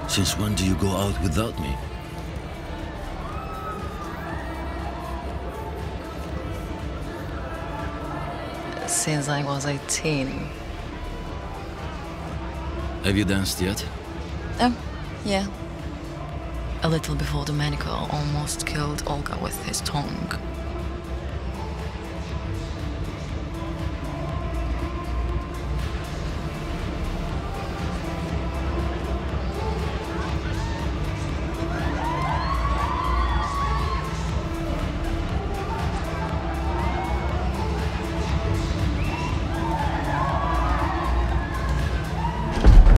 Since when do you go out without me? Since I was 18. Have you danced yet? Oh, yeah. A little before Domenico almost killed Olga with his tongue.